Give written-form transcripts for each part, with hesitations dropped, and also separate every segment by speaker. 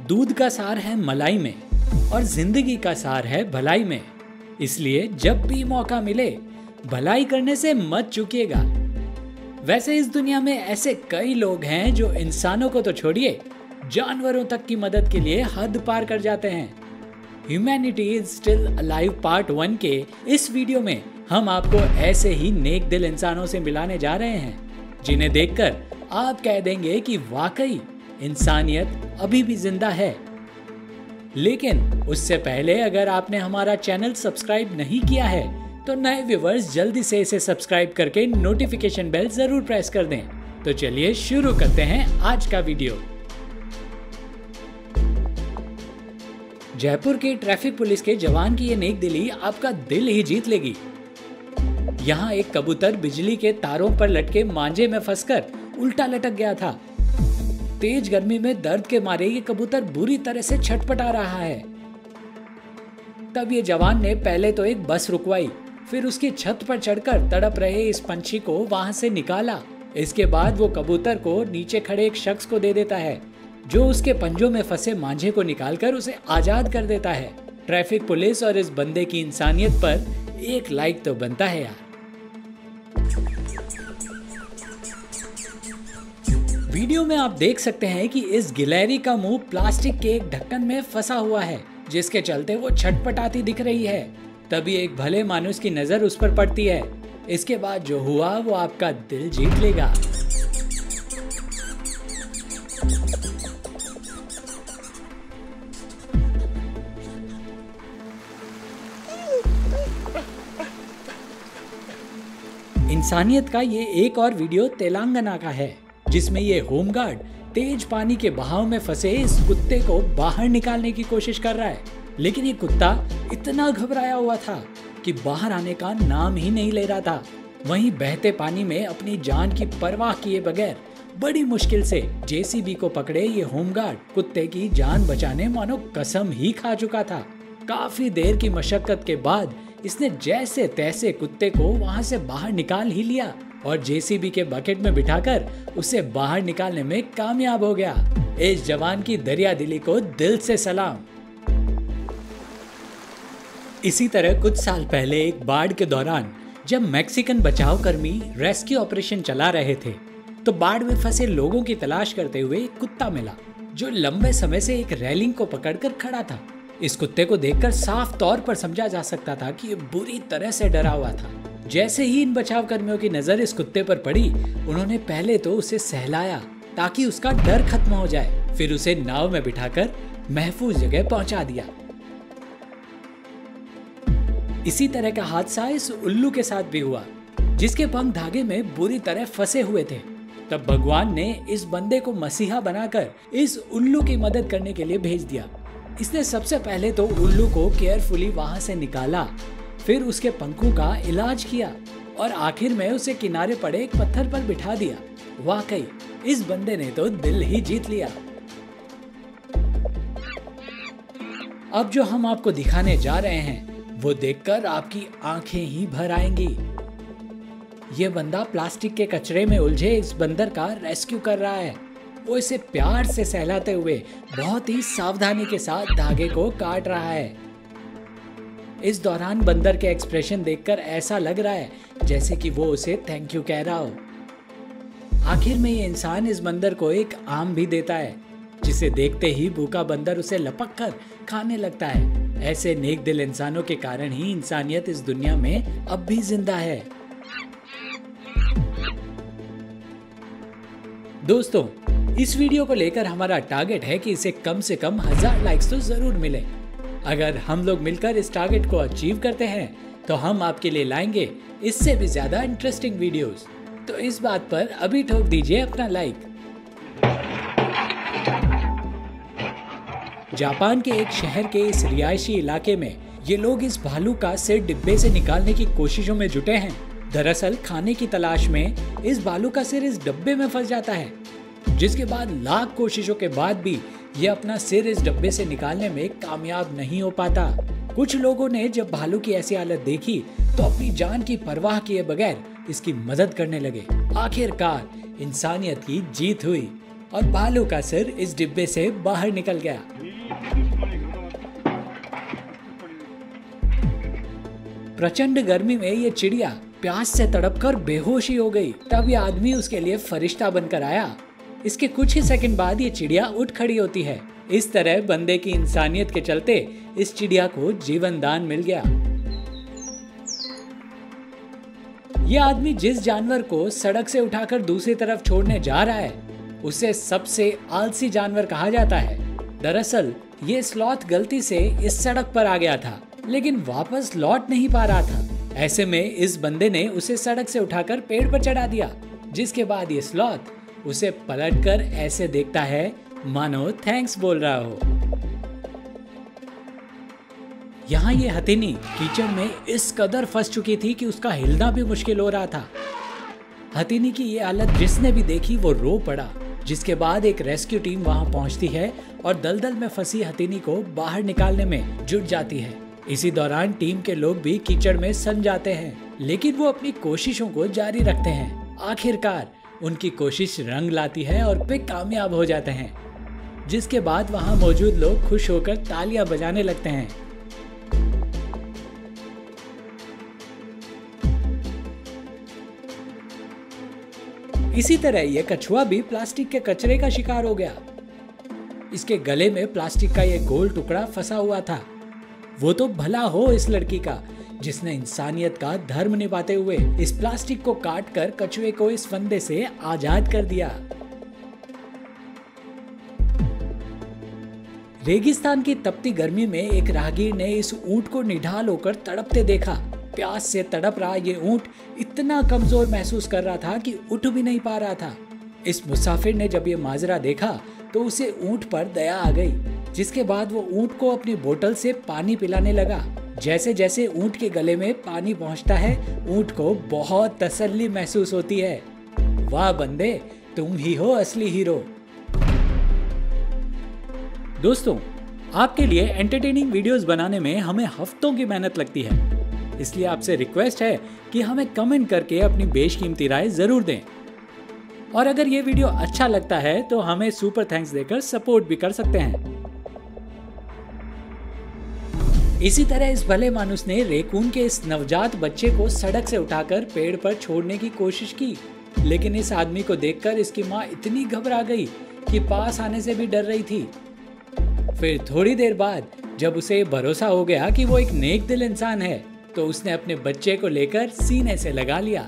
Speaker 1: दूध का सार है मलाई में और जिंदगी का सार है भलाई में। इसलिए जब भी मौका मिले भलाई करने से मत चूकिएगा। वैसे इस दुनिया में ऐसे कई लोग हैं जो इंसानों को तो छोड़िए, जानवरों तक की मदद के लिए हद पार कर जाते हैं। Humanity is still alive part 1 के इस वीडियो में हम आपको ऐसे ही नेक दिल इंसानों से मिलाने जा रहे हैं, जिन्हें देखकर आप कह देंगे कि वाकई इंसानियत अभी भी जिंदा है। लेकिन उससे पहले अगर आपने हमारा चैनल सब्सक्राइब नहीं किया है तो नए व्यूवर्स जल्दी से इसे सब्सक्राइब करके नोटिफिकेशन बेल जरूर प्रेस कर दें। तो चलिए शुरू करते हैं आज का वीडियो। जयपुर के ट्रैफिक पुलिस के जवान की ये नेक दिली आपका दिल ही जीत लेगी। यहाँ एक कबूतर बिजली के तारों पर लटके मांझे में फंसकर उल्टा लटक गया था। तेज गर्मी में दर्द के मारे ये कबूतर बुरी तरह से छटपटा रहा है। तब ये जवान ने पहले तो एक बस रुकवाई, फिर उसकी छत पर चढ़कर तड़प रहे इस पंछी को वहां से निकाला। इसके बाद वो कबूतर को नीचे खड़े एक शख्स को दे देता है, जो उसके पंजों में फंसे मांझे को निकालकर उसे आजाद कर देता है। ट्रैफिक पुलिस और इस बंदे की इंसानियत पर एक लाइक तो बनता है यार। वीडियो में आप देख सकते हैं कि इस गिलहरी का मुंह प्लास्टिक के एक ढक्कन में फंसा हुआ है, जिसके चलते वो छटपटाती दिख रही है। तभी एक भले मानुस की नजर उस पर पड़ती है। इसके बाद जो हुआ वो आपका दिल जीत लेगा। इंसानियत का ये एक और वीडियो तेलंगाना का है, जिसमें ये होमगार्ड तेज पानी के बहाव में फंसे इस कुत्ते को बाहर निकालने की कोशिश कर रहा है। लेकिन ये कुत्ता इतना घबराया हुआ था कि बाहर आने का नाम ही नहीं ले रहा था। वहीं बहते पानी में अपनी जान की परवाह किए बगैर बड़ी मुश्किल से जेसीबी को पकड़े ये होमगार्ड कुत्ते की जान बचाने मानो कसम ही खा चुका था। काफी देर की मशक्कत के बाद इसने जैसे तैसे कुत्ते को वहां से बाहर निकाल ही लिया और जेसीबी के बकेट में बिठाकर उसे बाहर निकालने में कामयाब हो गया। इस जवान की दरिया दिली को दिल से सलाम। इसी तरह कुछ साल पहले एक बाढ़ के दौरान जब मैक्सिकन बचाव कर्मी रेस्क्यू ऑपरेशन चला रहे थे, तो बाढ़ में फंसे लोगों की तलाश करते हुए एक कुत्ता मिला, जो लंबे समय से एक रेलिंग को पकड़कर खड़ा था। इस कुत्ते को देखकर साफ तौर पर समझा जा सकता था कि ये बुरी तरह से डरा हुआ था। जैसे ही इन बचाव कर्मियों की नजर इस कुत्ते पर पड़ी, उन्होंने पहले तो उसे सहलाया ताकि उसका डर खत्म हो जाए, फिर उसे नाव में बिठाकर महफूज जगह पहुंचा दिया। इसी तरह का हादसा इस उल्लू के साथ भी हुआ, जिसके पंख धागे में बुरी तरह फंसे हुए थे। तब भगवान ने इस बंदे को मसीहा बनाकर इस उल्लू की मदद करने के लिए भेज दिया। इसने सबसे पहले तो उल्लू को केयरफुली वहां से निकाला, फिर उसके पंखों का इलाज किया और आखिर में उसे किनारे पड़े एक पत्थर पर बिठा दिया। वाकई इस बंदे ने तो दिल ही जीत लिया। अब जो हम आपको दिखाने जा रहे हैं वो देखकर आपकी आंखें ही भर आएंगी। ये बंदा प्लास्टिक के कचरे में उलझे इस बंदर का रेस्क्यू कर रहा है। वो इसे प्यार से सहलाते हुए बहुत ही सावधानी के साथ धागे को काट रहा है। इस दौरान बंदर के एक्सप्रेशन देखकर ऐसा लग रहा है जैसे कि वो उसे थैंक यू कह रहा हो। आखिर में ये इंसान इस बंदर को एक आम भी देता है, जिसे देखते ही भूखा बंदर उसे लपक कर खाने लगता है। ऐसे नेक दिल इंसानों के कारण ही इंसानियत इस दुनिया में अब भी जिंदा है। दोस्तों, इस वीडियो को लेकर हमारा टारगेट है कि इसे कम से कम 1000 लाइक्स तो जरूर मिले। अगर हम लोग मिलकर इस टारगेट को अचीव करते हैं तो हम आपके लिए लाएंगे इससे भी ज्यादा इंटरेस्टिंग वीडियोस। तो इस बात पर अभी ठोक दीजिए अपना लाइक। जापान के एक शहर के इस रिहायशी इलाके में ये लोग इस भालू का सिर डिब्बे से निकालने की कोशिशों में जुटे हैं। दरअसल खाने की तलाश में इस भालू का सिर इस डब्बे में फंस जाता है, जिसके बाद लाख कोशिशों के बाद भी ये अपना सिर इस डब्बे से निकालने में कामयाब नहीं हो पाता। कुछ लोगों ने जब भालू की ऐसी हालत देखी तो अपनी जान की परवाह किए बगैर इसकी मदद करने लगे। आखिरकार इंसानियत की जीत हुई और भालू का सिर इस डिब्बे से बाहर निकल गया। प्रचंड गर्मी में ये चिड़िया प्यास से तड़पकर बेहोश ही हो गई। तब ये आदमी उसके लिए फरिश्ता बनकर आया। इसके कुछ ही सेकंड बाद ये चिड़िया उठ खड़ी होती है। इस तरह बंदे की इंसानियत के चलते इस चिड़िया को जीवन दान मिल गया। ये आदमी जिस जानवर को सड़क से उठाकर दूसरी तरफ छोड़ने जा रहा है उसे सबसे आलसी जानवर कहा जाता है। दरअसल ये स्लॉथ गलती से इस सड़क पर आ गया था, लेकिन वापस लौट नहीं पा रहा था। ऐसे में इस बंदे ने उसे सड़क से उठाकर पेड़ पर चढ़ा दिया, जिसके बाद ये स्लॉथ उसे पलटकर ऐसे देखता है मानो थैंक्स बोल रहा हो। यहाँ ये हथिनी कीचड़ में इस कदर फंस चुकी थी कि उसका हिलना भी मुश्किल हो रहा था। हथिनी की ये हालत जिसने भी देखी वो रो पड़ा, जिसके बाद एक रेस्क्यू टीम वहां पहुंचती है और दलदल में फंसी हथिनी को बाहर निकालने में जुट जाती है। इसी दौरान टीम के लोग भी कीचड़ में सन जाते हैं, लेकिन वो अपनी कोशिशों को जारी रखते हैं। आखिरकार उनकी कोशिश रंग लाती है और वे कामयाब हो जाते हैं, जिसके बाद वहां मौजूद लोग खुश होकर तालियां बजाने लगते हैं। इसी तरह यह कछुआ भी प्लास्टिक के कचरे का शिकार हो गया। इसके गले में प्लास्टिक का यह गोल टुकड़ा फंसा हुआ था। वो तो भला हो इस लड़की का, जिसने इंसानियत का धर्म निभाते हुए इस प्लास्टिक को काट कर कछुए को इस फंदे से आजाद कर दिया। रेगिस्तान की तपती गर्मी में एक राहगीर ने इस ऊंट को निढाल होकर तड़पते देखा। प्यास से तड़प रहा ये ऊंट इतना कमजोर महसूस कर रहा था कि उठ भी नहीं पा रहा था। इस मुसाफिर ने जब ये माजरा देखा तो उसे ऊंट पर दया आ गई, जिसके बाद वो ऊंट को अपनी बोतल से पानी पिलाने लगा। जैसे जैसे ऊंट के गले में पानी पहुंचता है, ऊंट को बहुत तसल्ली महसूस होती है। वाह बंदे, तुम ही हो असली हीरो। दोस्तों, आपके लिए एंटरटेनिंग वीडियोस बनाने में हमें हफ्तों की मेहनत लगती है, इसलिए आपसे रिक्वेस्ट है कि हमें कमेंट करके अपनी बेशकीमती राय जरूर दें। और अगर ये वीडियो अच्छा लगता है तो हमें सुपर थैंक्स देकर सपोर्ट भी कर सकते हैं। इसी तरह इस भले मानुस ने रेकून के इस नवजात बच्चे को सड़क से उठाकर पेड़ पर छोड़ने की कोशिश की, लेकिन इस आदमी को देखकर इसकी माँ इतनी घबरा गई कि पास आने से भी डर रही थी। फिर थोड़ी देर बाद जब उसे भरोसा हो गया कि वो एक नेक दिल इंसान है, तो उसने अपने बच्चे को लेकर सीने से लगा लिया।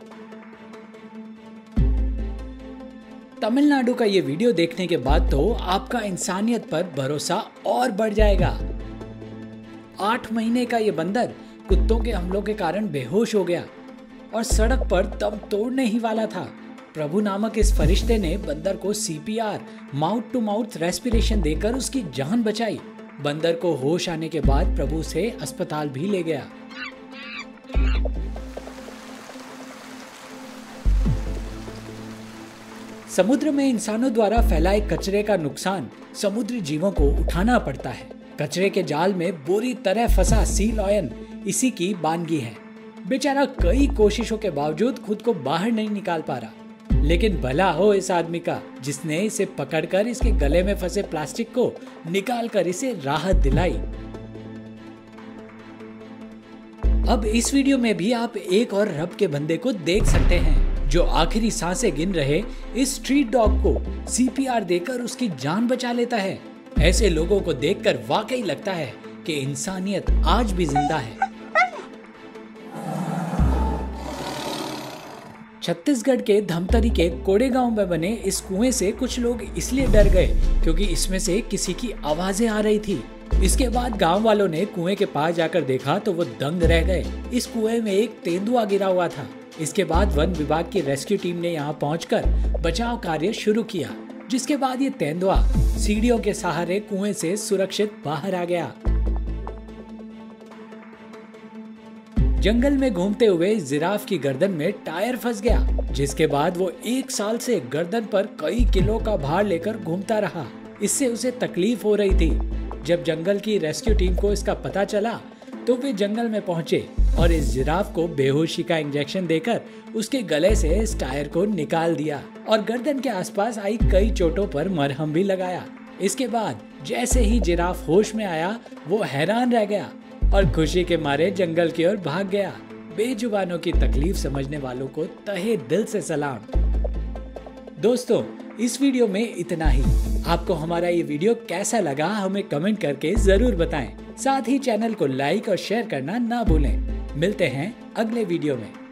Speaker 1: तमिलनाडु का ये वीडियो देखने के बाद तो आपका इंसानियत पर भरोसा और बढ़ जाएगा। 8 महीने का ये बंदर कुत्तों के हमलों के कारण बेहोश हो गया और सड़क पर दम तोड़ने ही वाला था। प्रभु नामक इस फरिश्ते ने बंदर को CPR mouth to mouth respiration देकर उसकी जान बचाई। बंदर को होश आने के बाद प्रभु उसे अस्पताल भी ले गया। समुद्र में इंसानों द्वारा फैलाए कचरे का नुकसान समुद्री जीवों को उठाना पड़ता है। कचरे के जाल में बुरी तरह फंसा सी लॉयन इसी की बानगी है। बेचारा कई कोशिशों के बावजूद खुद को बाहर नहीं निकाल पा रहा, लेकिन भला हो इस आदमी का जिसने इसे पकड़कर इसके गले में फंसे प्लास्टिक को निकालकर इसे राहत दिलाई। अब इस वीडियो में भी आप एक और रब के बंदे को देख सकते हैं जो आखिरी सांसें गिन रहे इस स्ट्रीट डॉग को CPR देकर उसकी जान बचा लेता है। ऐसे लोगों को देखकर वाकई लगता है कि इंसानियत आज भी जिंदा है। छत्तीसगढ़ के धमतरी के कोड़े गांव में बने इस कुएं से कुछ लोग इसलिए डर गए क्योंकि इसमें से किसी की आवाजें आ रही थी। इसके बाद गांव वालों ने कुएं के पास जाकर देखा तो वो दंग रह गए। इस कुएं में एक तेंदुआ गिरा हुआ था। इसके बाद वन विभाग की रेस्क्यू टीम ने यहां पहुंचकर बचाव कार्य शुरू किया, जिसके बाद ये तेंदुआ सीढ़ियों के सहारे कुएं से सुरक्षित बाहर आ गया। जंगल में घूमते हुए जिराफ की गर्दन में टायर फंस गया, जिसके बाद वो 1 साल से गर्दन पर कई किलो का भार लेकर घूमता रहा। इससे उसे तकलीफ हो रही थी। जब जंगल की रेस्क्यू टीम को इसका पता चला तो वे जंगल में पहुंचे और इस जिराफ को बेहोशी का इंजेक्शन देकर उसके गले से इस टायर को निकाल दिया और गर्दन के आसपास आई कई चोटों पर मरहम भी लगाया। इसके बाद जैसे ही जिराफ होश में आया वो हैरान रह गया और खुशी के मारे जंगल की ओर भाग गया। बेजुबानों की तकलीफ समझने वालों को तहे दिल से सलाम। दोस्तों, इस वीडियो में इतना ही। आपको हमारा ये वीडियो कैसा लगा हमें कमेंट करके जरूर बताएं। साथ ही चैनल को लाइक और शेयर करना ना भूलें। मिलते हैं अगले वीडियो में।